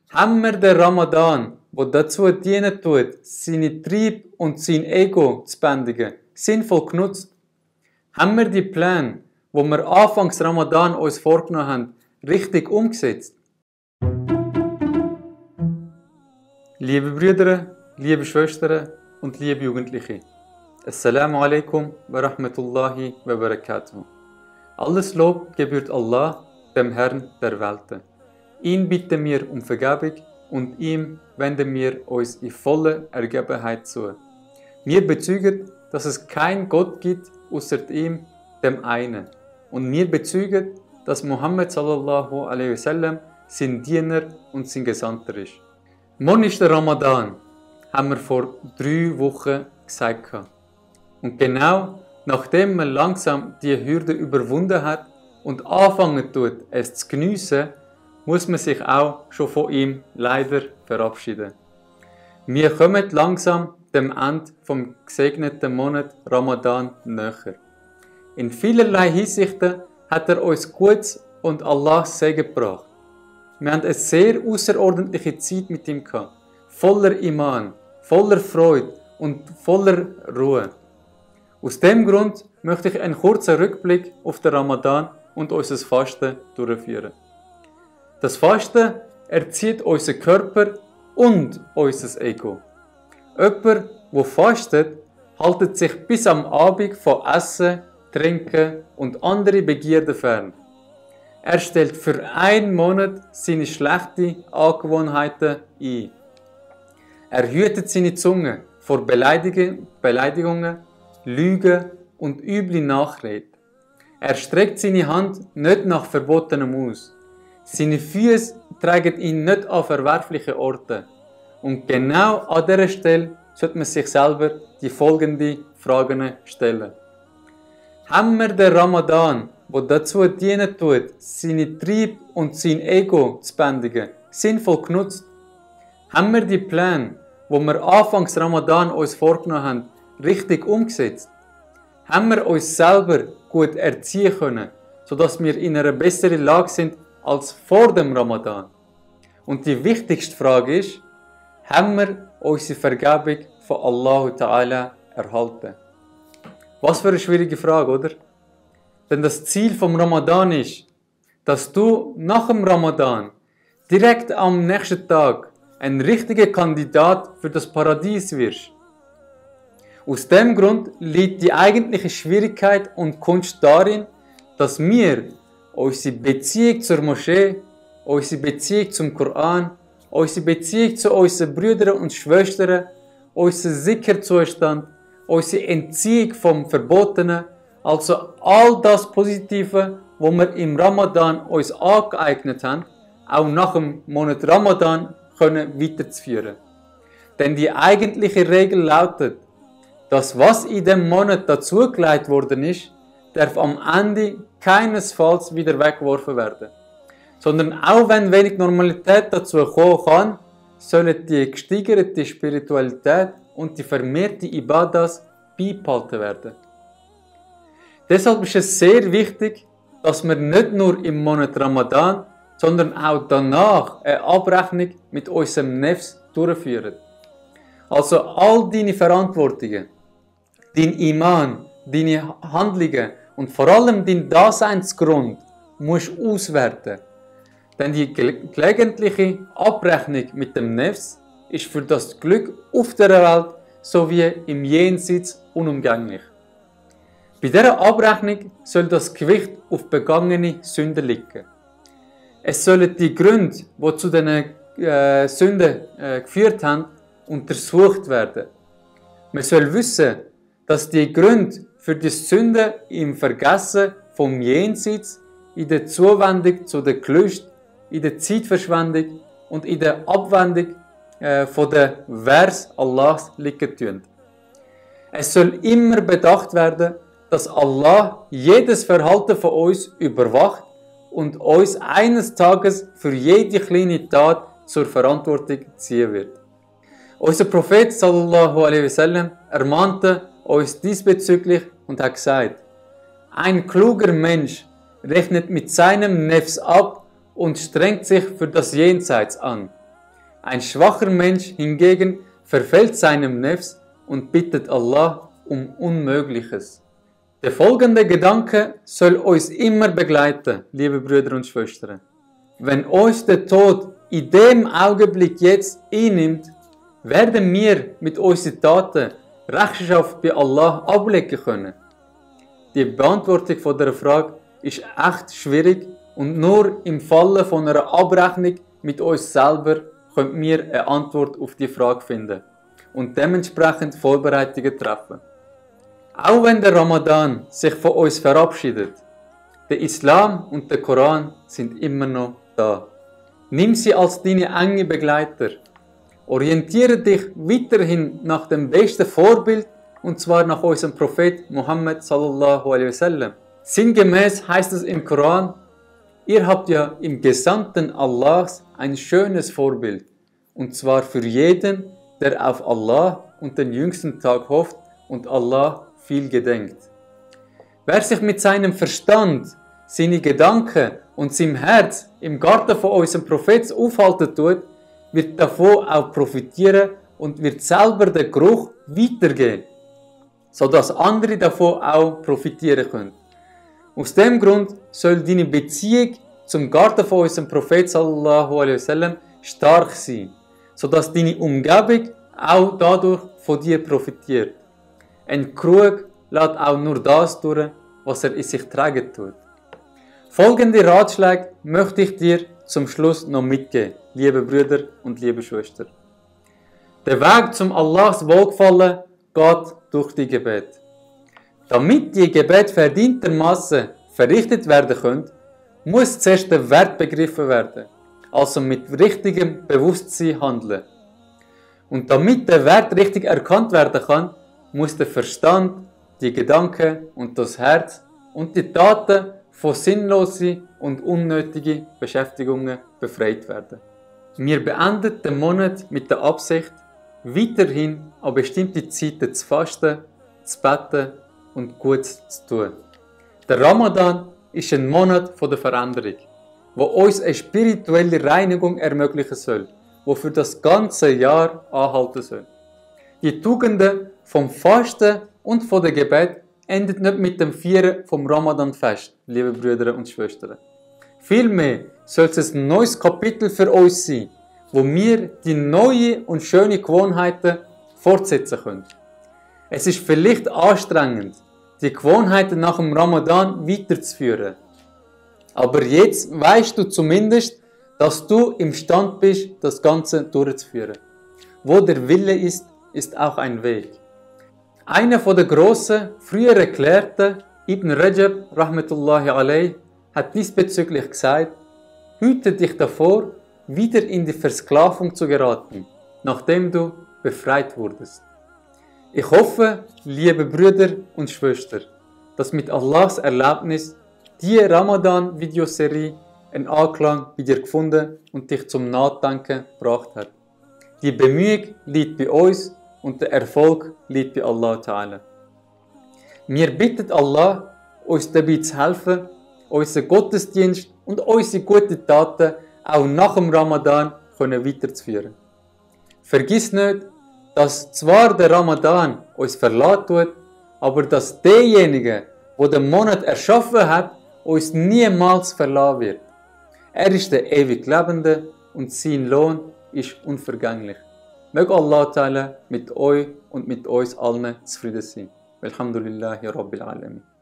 Haben wir den Ramadan, der dazu dienen tut, seine Trieb und sein Ego zu bändigen, sinnvoll genutzt? Haben wir die Pläne, die wir anfangs Ramadan uns vorgenommen haben, richtig umgesetzt? Liebe Brüder, liebe Schwestern und liebe Jugendliche, Assalamu alaikum wa rahmatullahi wa barakatuh. Alles Lob gebührt Allah, dem Herrn der Welten. Ihn bitten wir um Vergebung und ihm wenden wir uns in voller Ergebenheit zu. Wir bezeugen, dass es keinen Gott gibt außer ihm, dem einen. Und wir bezeugen, dass Muhammad sallallahu alaihi wasallam sein Diener und sein Gesandter ist. Morgen ist der Ramadan, haben wir vor 3 Wochen gesagt. Und genau nachdem man langsam die Hürde überwunden hat und anfangen tut, es zu geniessen, muss man sich auch schon von ihm leider verabschieden. Wir kommen langsam dem Ende vom gesegneten Monat Ramadan näher. In vielerlei Hinsichten hat er uns Gutes und Allahs Segen gebracht. Wir haben eine sehr außerordentliche Zeit mit ihm gehabt, voller Iman, voller Freude und voller Ruhe. Aus dem Grund möchte ich einen kurzen Rückblick auf den Ramadan und unser Fasten durchführen. Das Fasten erzieht unseren Körper und unser Ego. Jemand, der fastet, hält sich bis am Abend von Essen, Trinken und anderen Begierden fern. Er stellt für einen Monat seine schlechten Angewohnheiten ein. Er hütet seine Zunge vor Beleidigungen, Lügen und üble Nachrede. Er streckt seine Hand nicht nach Verbotenem aus. Seine Füße tragen ihn nicht an verwerfliche Orte. Und genau an dieser Stelle sollte man sich selber die folgenden Fragen stellen. Haben wir den Ramadan, der dazu dienen tut, seine Trieb und sein Ego zu bändigen, sinnvoll genutzt? Haben wir die Pläne, die wir anfangs Ramadan uns vorgenommen haben, richtig umgesetzt? Haben wir uns selber gut erziehen können, sodass wir in einer besseren Lage sind als vor dem Ramadan? Und die wichtigste Frage ist, haben wir unsere Vergebung von Allah Ta'ala erhalten? Was für eine schwierige Frage, oder? Denn das Ziel vom Ramadan ist, dass du nach dem Ramadan direkt am nächsten Tag ein richtiger Kandidat für das Paradies wirst. Aus dem Grund liegt die eigentliche Schwierigkeit und Kunst darin, dass wir unsere Beziehung zur Moschee, unsere Beziehung zum Koran, unsere Beziehung zu unseren Brüdern und Schwestern, unseren Sicherzustand, unsere Entziehung vom Verbotenen, also all das Positive, was wir im Ramadan uns angeeignet haben, auch nach dem Monat Ramadan können weiterzuführen. Denn die eigentliche Regel lautet, dass was in dem Monat dazugelegt worden ist, darf am Ende keinesfalls wieder weggeworfen werden. Sondern auch wenn wenig Normalität dazu kommen kann, sollen die gesteigerte Spiritualität und die vermehrte Ibadas beibehalten werden. Deshalb ist es sehr wichtig, dass wir nicht nur im Monat Ramadan, sondern auch danach eine Abrechnung mit unserem Nefs durchführen. Also all deine Verantwortungen, dein Iman, deine Handlungen und vor allem dein Daseinsgrund musst du auswerten. Denn die gelegentliche Abrechnung mit dem Nefs ist für das Glück auf der Welt sowie im Jenseits unumgänglich. Bei dieser Abrechnung soll das Gewicht auf begangene Sünden liegen. Es sollen die Gründe, die zu diesen Sünden geführt haben, untersucht werden. Man soll wissen, dass die Gründe für die Sünden im Vergessen vom Jenseits, in der Zuwendung zu den Gelüsten, in der Zeitverschwendung und in der Abwendung von der Vers Allahs liegen tun. Es soll immer bedacht werden, dass Allah jedes Verhalten von uns überwacht und uns eines Tages für jede kleine Tat zur Verantwortung ziehen wird. Unser Prophet sallallahu alaihi wasallam ermahnte uns diesbezüglich und hat gesagt: Ein kluger Mensch rechnet mit seinem Nefs ab und strengt sich für das Jenseits an. Ein schwacher Mensch hingegen verfällt seinem Nefs und bittet Allah um Unmögliches. Der folgende Gedanke soll uns immer begleiten, liebe Brüder und Schwestern. Wenn uns der Tod in dem Augenblick jetzt einnimmt, werden wir mit unseren Taten Rechenschaft bei Allah ablegen können. Die Beantwortung von der Frage ist echt schwierig und nur im Falle von einer Abrechnung mit uns selber können wir eine Antwort auf die Frage finden und dementsprechend Vorbereitungen treffen. Auch wenn der Ramadan sich von uns verabschiedet, der Islam und der Koran sind immer noch da. Nimm sie als deine enge Begleiter. Orientiere dich weiterhin nach dem besten Vorbild, und zwar nach unserem Prophet Muhammad sallallahu alaihi wasallam. Sinngemäß heißt es im Koran: Ihr habt ja im Gesandten Allahs ein schönes Vorbild, und zwar für jeden, der auf Allah und den jüngsten Tag hofft und Allah viel gedenkt. Wer sich mit seinem Verstand, seine Gedanken und seinem Herz im Garten von unserem Propheten aufhalten tut, wird davon auch profitieren und wird selber den Geruch weitergeben, sodass andere davon auch profitieren können. Aus dem Grund soll deine Beziehung zum Garten von unserem Propheten sallallahu alaihi wasallam stark sein, sodass deine Umgebung auch dadurch von dir profitiert. Ein Krug lässt auch nur das durch, was er in sich tragen tut. Folgende Ratschläge möchte ich dir zum Schluss noch mitgeben, liebe Brüder und liebe Schwestern. Der Weg zum Allahs Wohlgefallen geht durch die Gebet. Damit die Gebet verdientermaßen verrichtet werden können, muss zuerst der Wert begriffen werden, also mit richtigem Bewusstsein handeln. Und damit der Wert richtig erkannt werden kann, muss der Verstand, die Gedanken und das Herz und die Taten von sinnlosen und unnötigen Beschäftigungen befreit werden. Wir beenden den Monat mit der Absicht, weiterhin an bestimmte Zeiten zu fasten, zu beten und Gutes zu tun. Der Ramadan ist ein Monat der Veränderung, wo uns eine spirituelle Reinigung ermöglichen soll, die für das ganze Jahr anhalten soll. Die Tugenden vom Fasten und von der Gebet endet nicht mit dem Feiern vom Ramadan-Fest, liebe Brüder und Schwestern. Vielmehr soll es ein neues Kapitel für uns sein, wo wir die neuen und schönen Gewohnheiten fortsetzen können. Es ist vielleicht anstrengend, die Gewohnheiten nach dem Ramadan weiterzuführen. Aber jetzt weißt du zumindest, dass du imstande bist, das Ganze durchzuführen. Wo der Wille ist, ist auch ein Weg. Einer der grossen, früheren Gelehrten, Ibn Rajab, rahmetullahi alayh, hat diesbezüglich gesagt: Hüte dich davor, wieder in die Versklavung zu geraten, nachdem du befreit wurdest. Ich hoffe, liebe Brüder und Schwestern, dass mit Allahs Erlaubnis die Ramadan-Videoserie einen Anklang bei dir gefunden und dich zum Nachdenken gebracht hat. Die Bemühung liegt bei uns und der Erfolg liegt bei Allah Ta'ala. Wir bitten Allah, uns dabei zu helfen, unseren Gottesdienst und unsere guten Taten auch nach dem Ramadan weiterzuführen. Vergiss nicht, dass zwar der Ramadan uns verlassen tut, aber dass derjenige, der den Monat erschaffen hat, uns niemals verlassen wird. Er ist der ewig Lebende und sein Lohn ist unvergänglich. Möge Allah Ta'ala mit euch und mit uns allen zufrieden sein. Alhamdulillahi Rabbil Alamin.